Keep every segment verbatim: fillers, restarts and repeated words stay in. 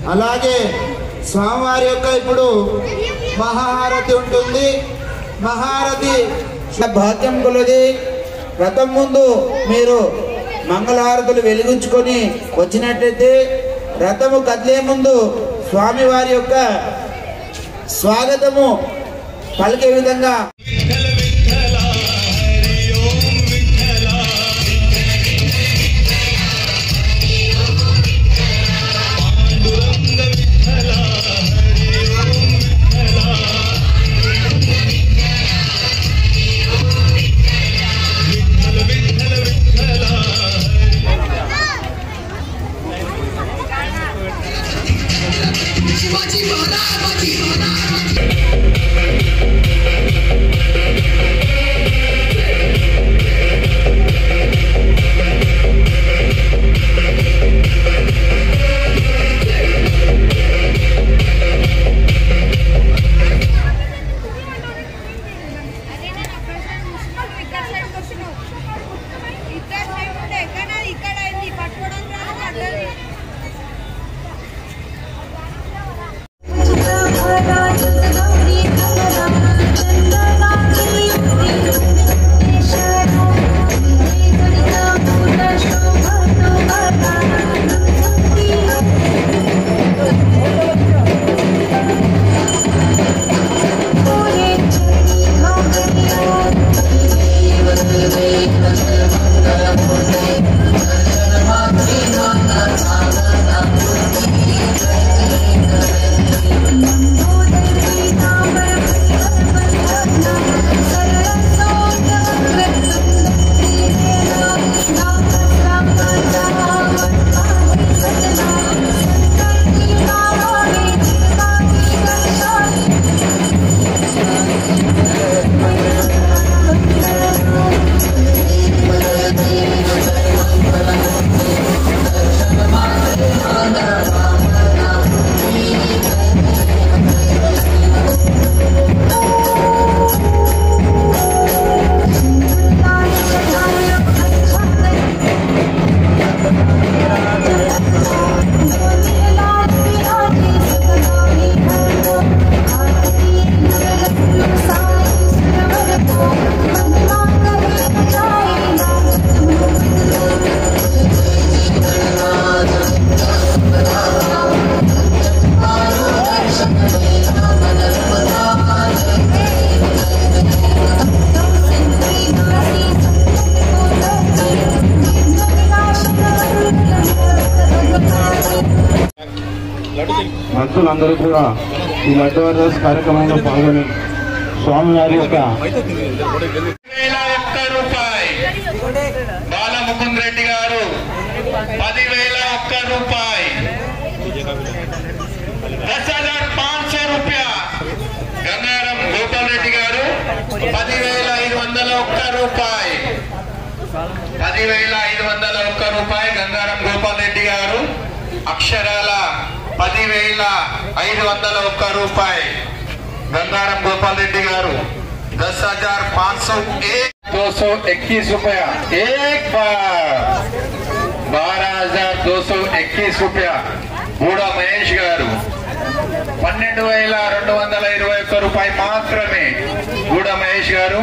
అలాగే స్వామివారి యొక్క ఇప్పుడు మహాహారతి ఉంటుంది. మహాహారతి భాగ్యం కొలది. రథం ముందు మీరు మంగళహారతులు వెలిగించుకొని వచ్చినట్లయితే రథము కదిలే ముందు స్వామివారి యొక్క స్వాగతము పలికే విధంగా భక్తులందరూ కూడా ఈ లడ్డు వరదస్ కార్యక్రమంలో పాల్గొని స్వామివారి యొక్క ఒక్క రూపాయి బాలముకుంద్ రెడ్డి గారు పదివేల ఒక్క రూపాయి दस हजार पांच सौ रुपया गंगाराम गोपाल रेड्डी गारू पदिवेल ఐదు వందల ఒక్క రూపాయి పదివేల ఐదు వందల ఒక్క రూపాయి గంగారాం గోపాల్ రెడ్డి గారు అక్షరాల పదివేల ఐదు వందల ఒక్క రూపాయి गंगाराम गोपाल रेड्डी गारू दस हजार पाँच सौ एक दो सौ इक्कीस रुपया एक बार बारह हजार दो सौ इक्कीस रुपया बूढ़ा महेश गारू పన్నెండు వేల రెండు వందల ఇరవై ఒక్క రూపాయి మాత్రమే గూడ మహేష్ గారు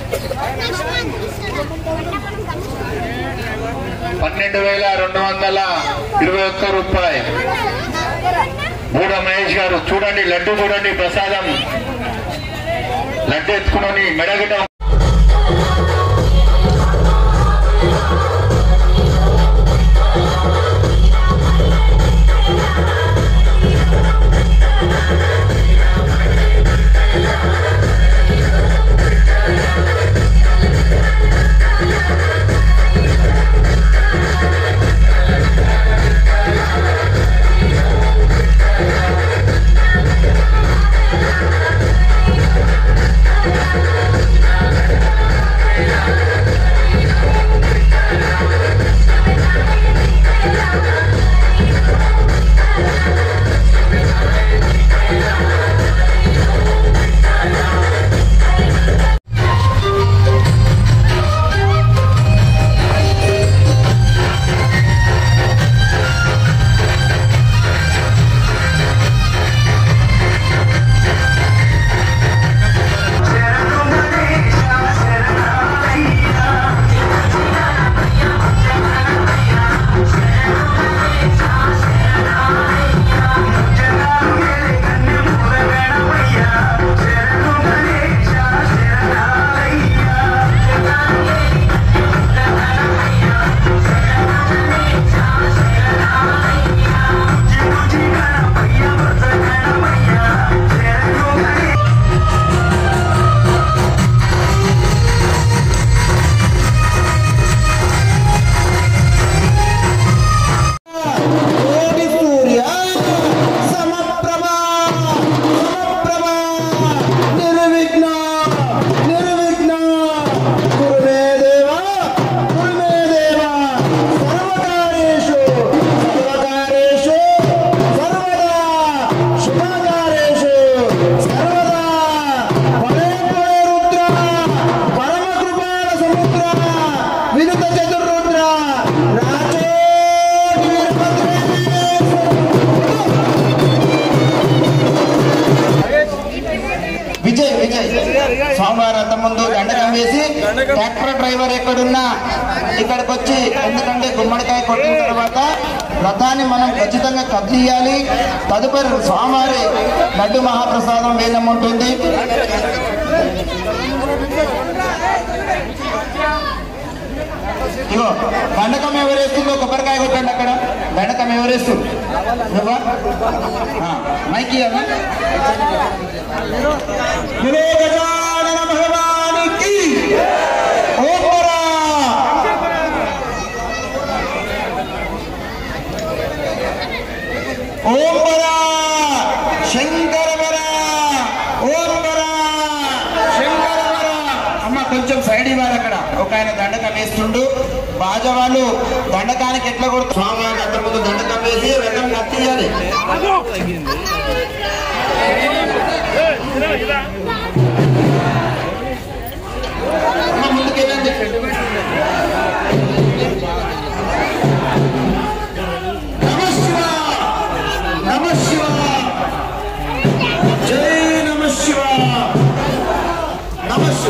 పన్నెండు వేల రెండు వందల ఇరవై ఒక్క రూపాయి గూడ మహేష్ గారు చూడండి లడ్డు చూడండి ప్రసాదం లడ్డు ఎత్తుకుని మెడగిట Yeah. వినుత చతుర్రుద్ర రాజే విజయ్ విజయ్ స్వామివారి రథం ముందు దండకం వేసి ట్రాక్టర్ డ్రైవర్ ఎక్కడున్నా ఇక్కడికి వచ్చి, ఎందుకంటే గుమ్మడికాయ కొట్టిన తర్వాత రథాన్ని మనం ఖచ్చితంగా కదిలియాలి. తదుపరి స్వామివారి లడ్డు మహాప్రసాదం వేలం ఉంటుంది. ఇగో దండకం ఎవరేస్తుందో కొబ్బరికాయ కొట్టండి. అక్కడ దండకం ఎవరేస్తుంది నువ్వా మైకి అన్న గజానన భగవానికి ఓంపరా ఓంపరా శంకరవర ఓంపరా శంకరవర. అమ్మ కొంచెం సైడ్ ఇవ్వాలి. అక్కడ ఒక ఆయన దండకం వేస్తుండు. బాజవాళ్ళు దండకానికి ఎట్లా కొడుతు స్వామివారి అంత ముందు దండకం వేసి రథం కత్తియాలి. ముందుకెళ్ళండి. నమ శివ నమ శివ జై నమ శివ నమ శివ.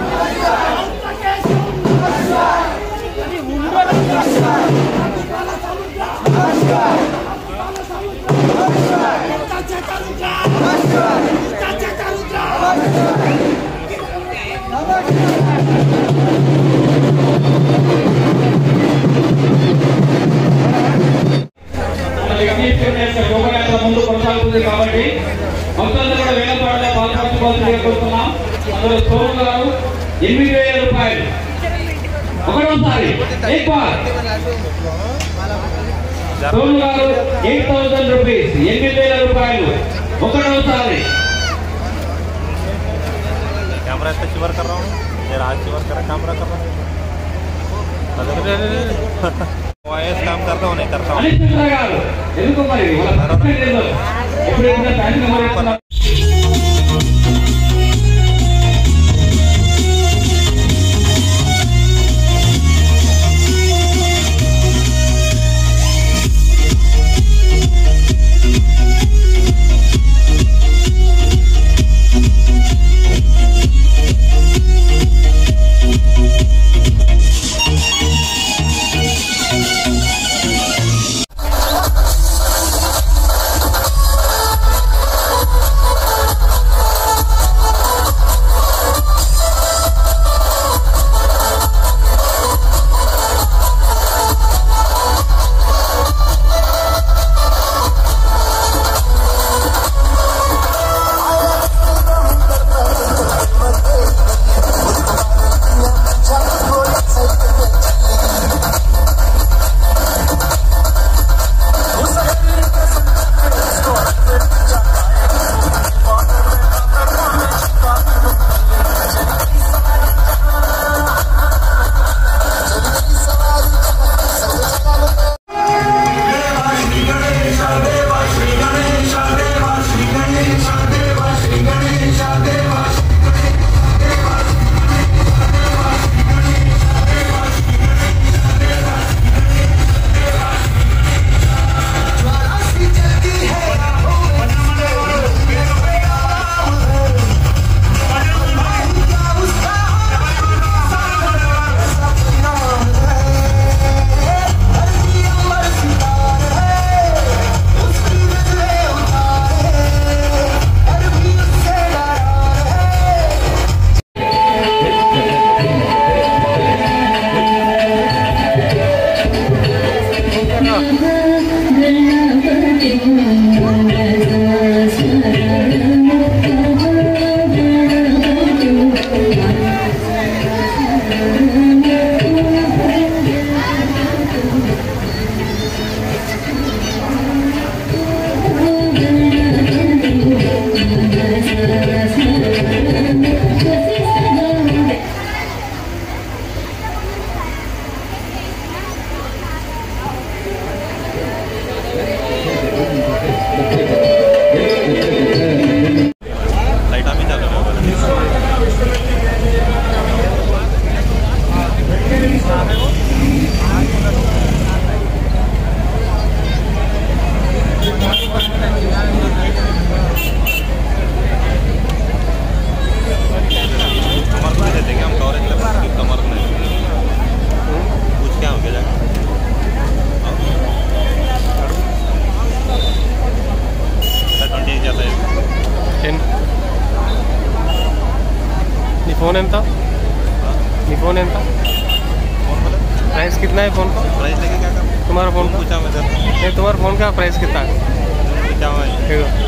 ముందు కొనసాగుతుంది కాబట్టి భక్తులందరూ కూడా వేల పాటలో పాల్పంచుకోవాల్సిందిగా కోరుతున్నాం. అందులో సోము గారు ఎనిమిది వేల రూపాయలు ఒకటోసారి సోము గారు ఎయిట్ థౌసండ్ రూపీస్ ఎనిమిది వేల రూపాయలు ఒకటోసారి. कैमरा इतना चिवर कर रहा हूँ, मेरा आज चिवर कर रहा कैमरा कर रहा हूँ, वॉइस काम करता हूँ नहीं करता हूँ. प्राइस कितना है फ़ोन का? प्राइस लेके क्या कर तुम्हारा फ़ोन का पूछा मैं सर नहीं, तुम्हारे फ़ोन का प्राइस कितना है? पूछा मैं ठीक है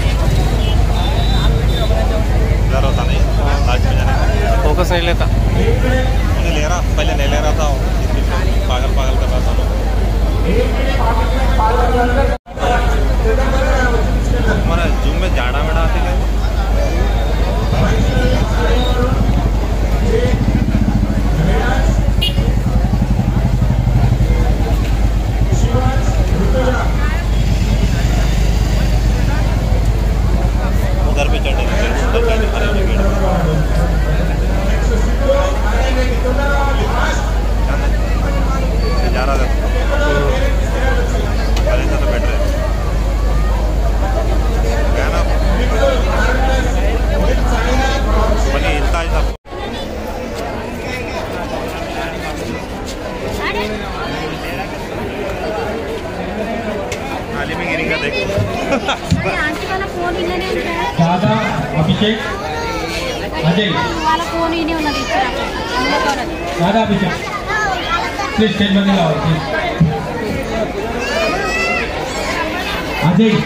डर होता नहीं लास्ट में जाने फोकस नहीं लेता मुझे ले रहा पहले नहीं ले रहा था पागल पागल कर रहा था हमारा जूम में जाड़ा में आते क्या घर पे चढ़ने जा रहा था पहले से तो बेटर है क्या ना बनी हिलता है सब नाली में गिरेगा देखो दादा अभिषेक अजय दादा अभिषेक प्लीज स्टेज में लाओ अजय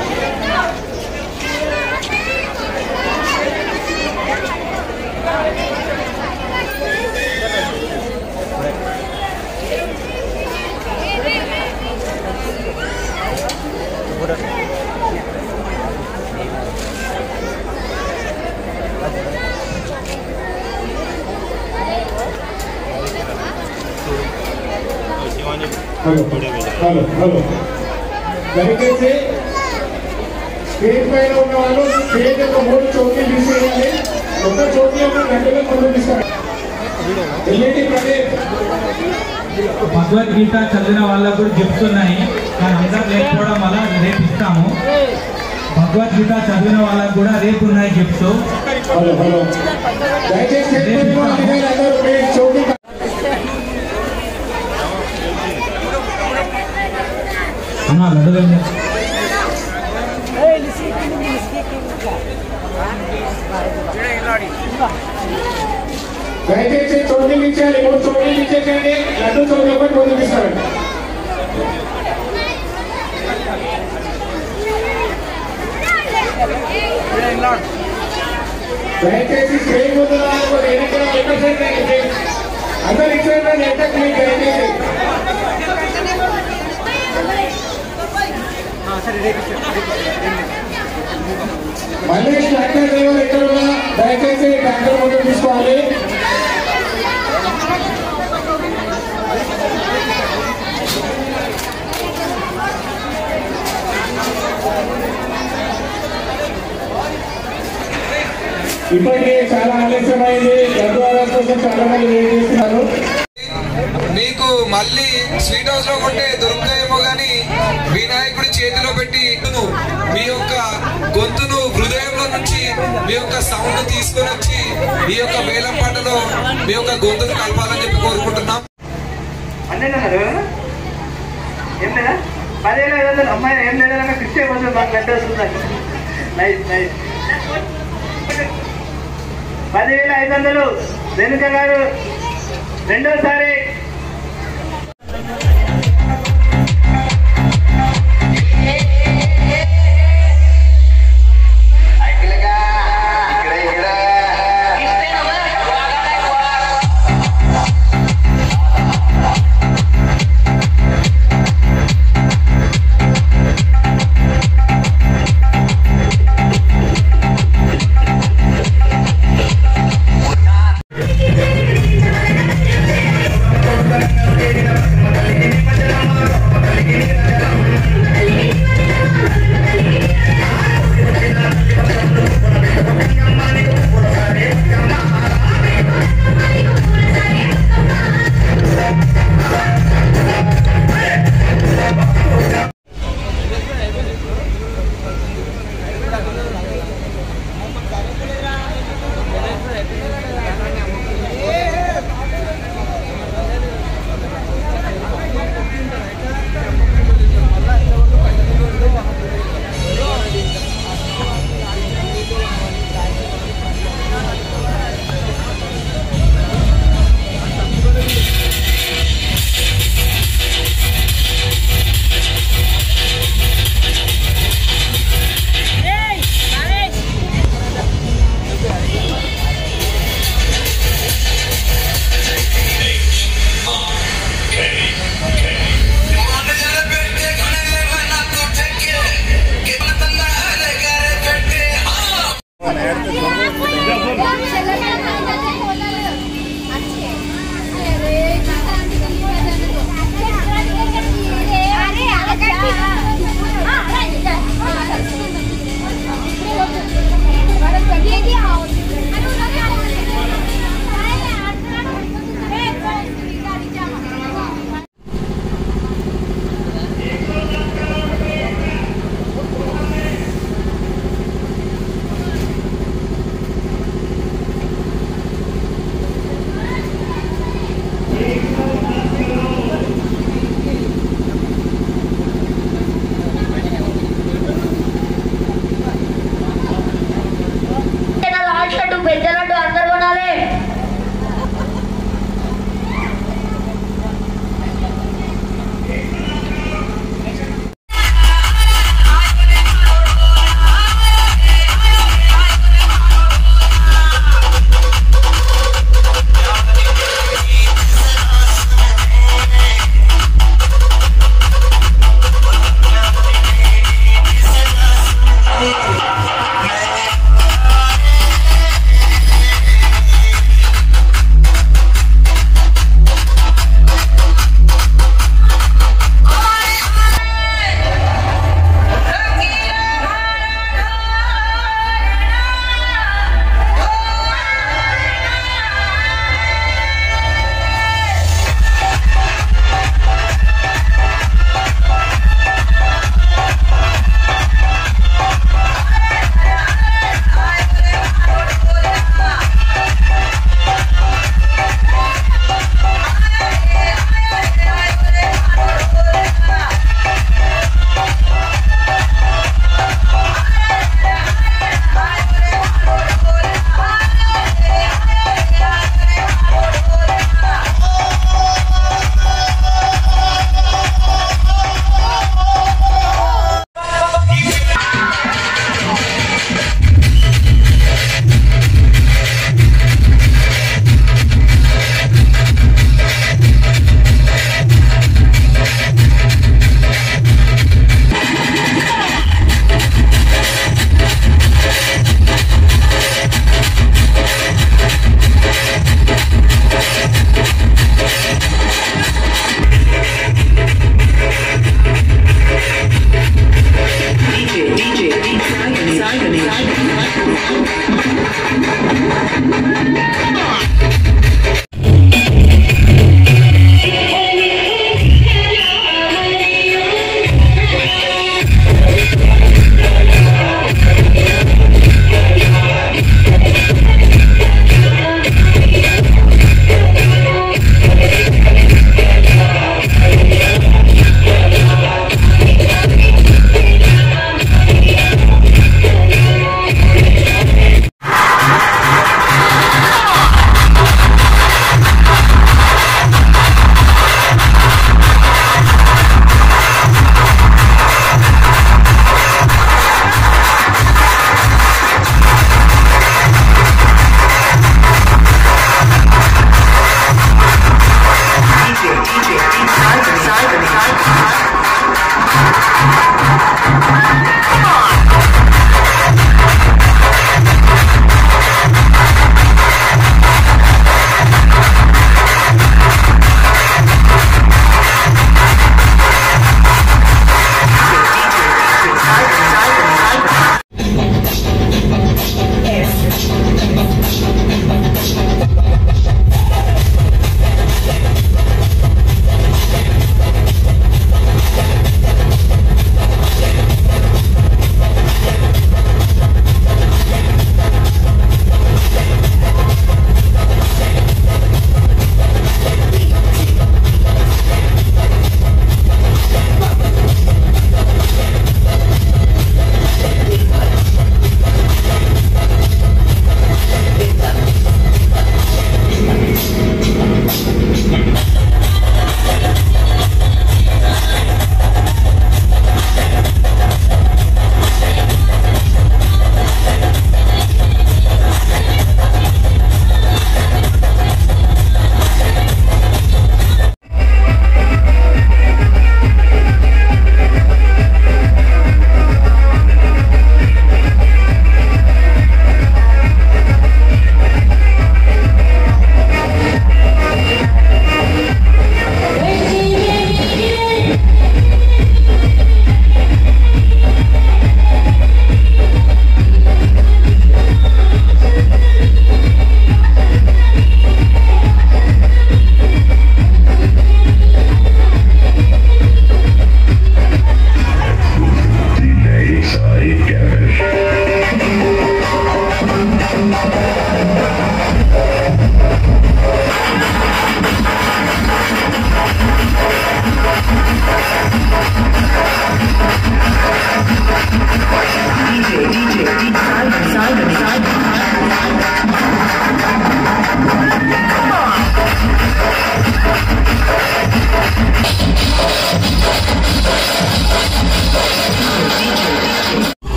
హలో హలో హలో దయచేసి స్టేజ్ పైన ఉన్న వాళ్ళు స్టేజ్ యొక్క మూడు చోట్ల తీసేయాలి ఒక చోట్ల ఒక గంటలో ముందు తీసుకోండి భగవద్గీత చదివిన వాళ్ళకు కూడా గిఫ్ట్స్ ఉన్నాయి కానీ అందరూ లేకపోవడం వల్ల రేపు ఇస్తాము భగవద్గీత చదివిన వాళ్ళకు కూడా రేపు ఉన్నాయి గిఫ్ట్స్ హలో హలో దయచేసి స్టేజ్ పైన ఉన్న అందరూ ప్లీజ్ చోట్ల అన్నా లడ్డు దయచేసి చోట్ల ఇచ్చేయాలి మూడు చోట్ల ఇచ్చేసేయండి లడ్డు చోట్ల ఒకటి ముందుకు ఇస్తారండి దయచేసి స్క్రీన్ ముందు అందరు ఇచ్చేయండి ఎంత క్లిక్ దయచేసి మళ్ళీ ట్రాక్టర్ డ్రైవర్ ఎక్కడ ఉన్నా దయచేసి ట్రాక్టర్ ముందు తీసుకోవాలి ఇప్పటికే చాలా ఆలస్యమైంది గద్వాల కోసం చాలా మంది వెయిట్ చేస్తున్నారు మీకు మళ్ళీ స్వీట్ హౌస్ లో కొంటే దొరుకుతాయేమో గానీ వినాయకుడి చేతిలో పెట్టి మీ యొక్క గొంతును హృదయంలో నుంచి మీ యొక్క సౌండ్ తీసుకొని వచ్చి మీ యొక్క వేలం పాటలో మీ యొక్క గొంతును కలపాలని చెప్పి కోరుకుంటున్నాం. అన్నారు ఏం లేదా పదివేల ఐదు వందలు అమ్మాయి ఏం లేదా ఫిఫ్టీ కొంచెం మాకు గంట వస్తుందండి నైస్ నైస్ పదివేల ఐదు వందలు వెనుక గారు రెండోసారి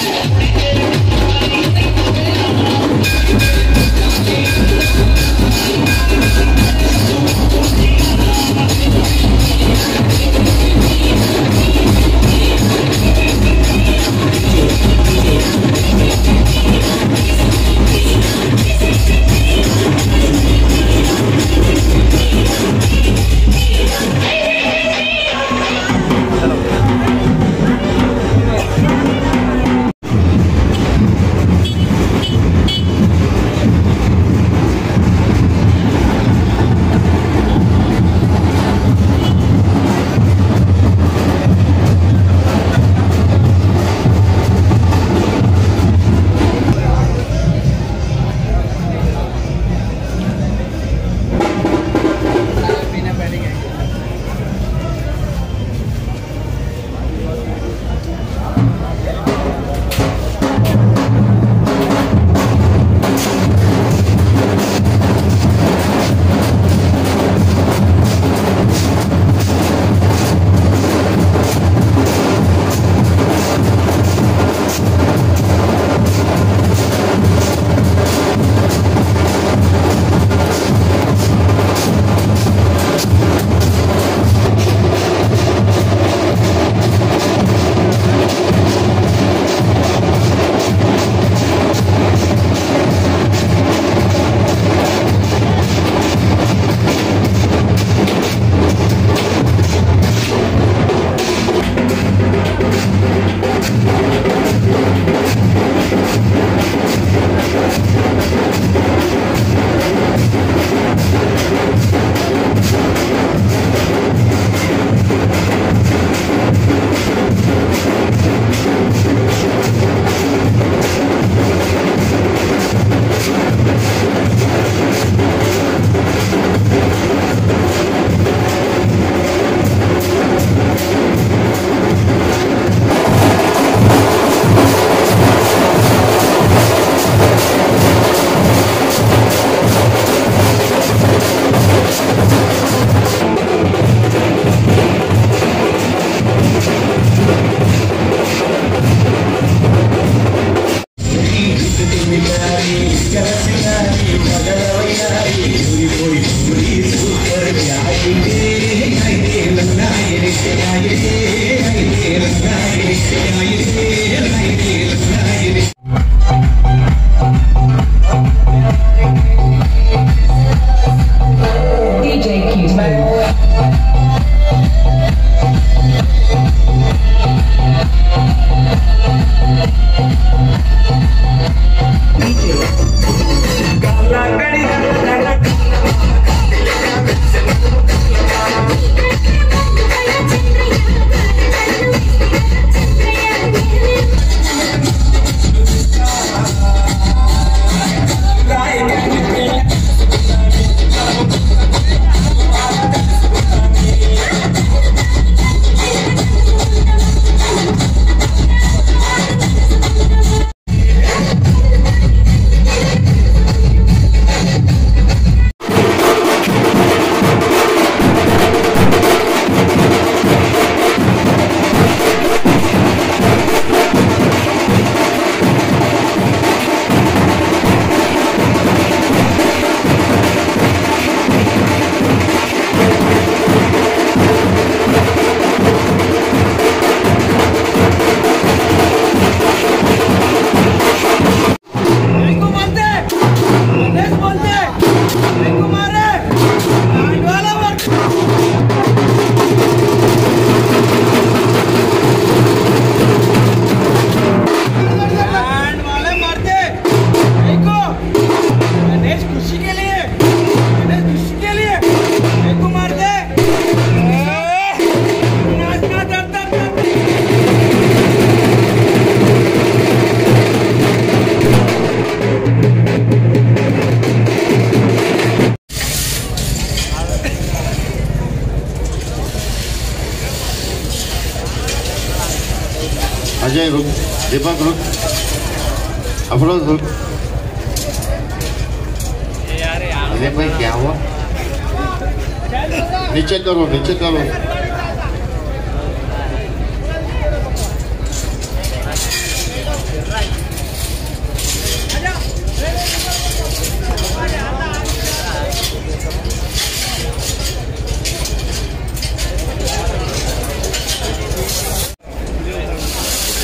अजय रुक, दीपक रुक, अफरोज रुक। अरे भाई क्या हुआ? नीचे करो, नीचे करो।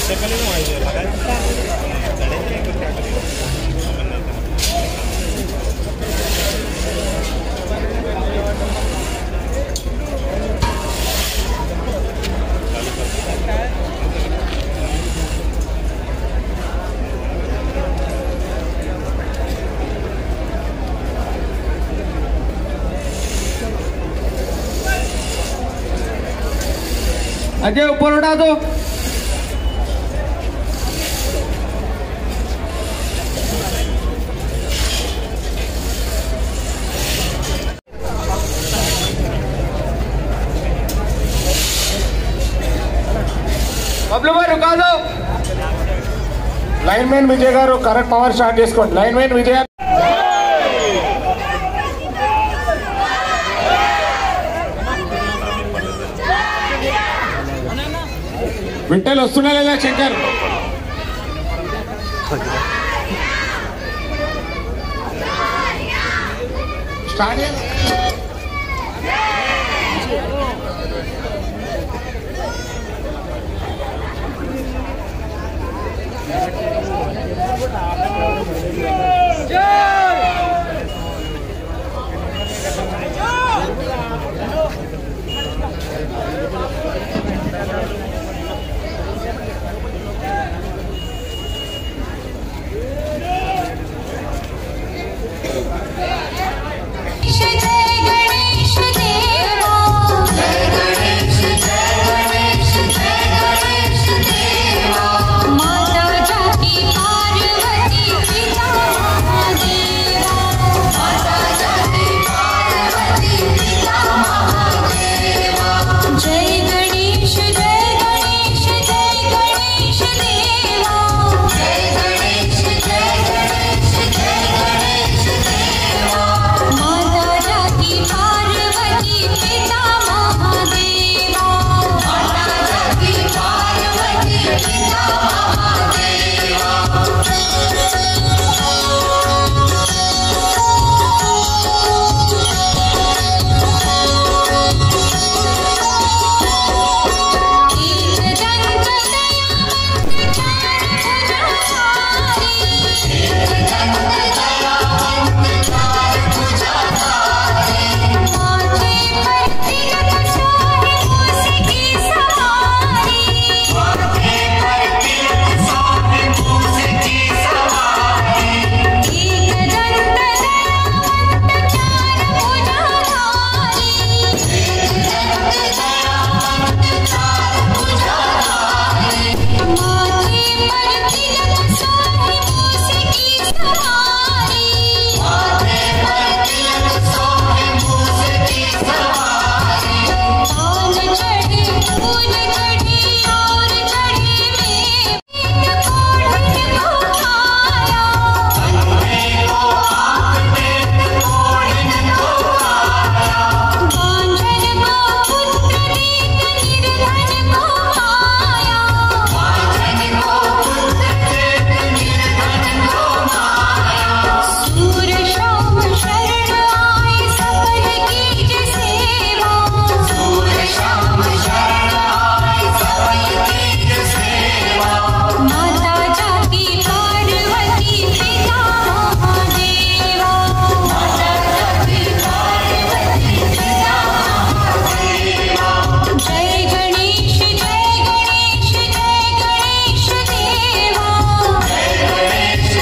अजय ऊपर उठा दो। बबलू भाई रुका दो। Line man Vijay garu correct power start చేసుకోండి. లైన్ మ్యాన్ విజయ్ విఠల్ వస్తున్నా లేదా శంకర్? స్టార్ట్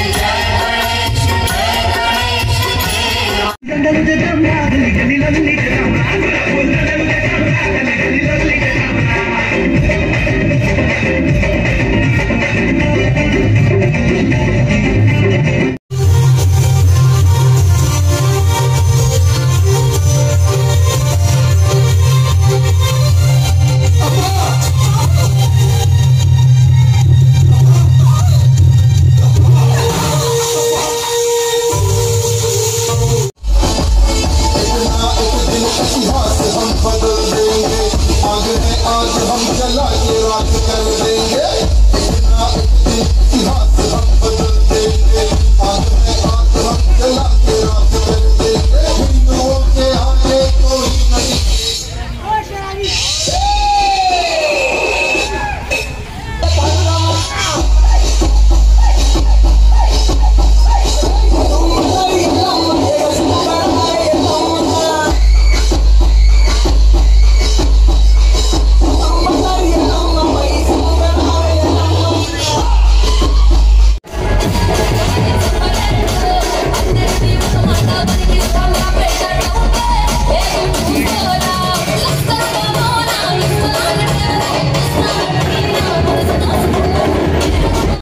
गंडल जगह में आदमी गली लगनी